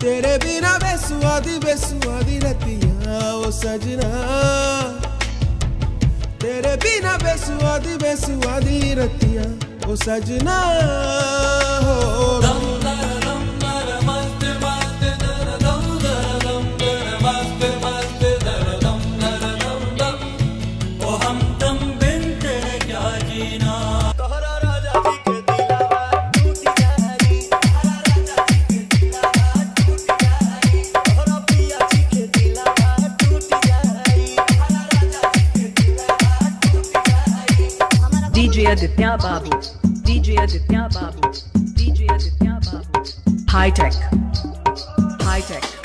तेरे बिना बेसुआदी बेसुआदी रतिया ओ सजना, तेरे बिना बेसुआदी बेसुआदी रतिया ओ सजना हो। DJ Aditya Babu, DJ Aditya Babu, DJ Aditya Babu, high tech, high tech.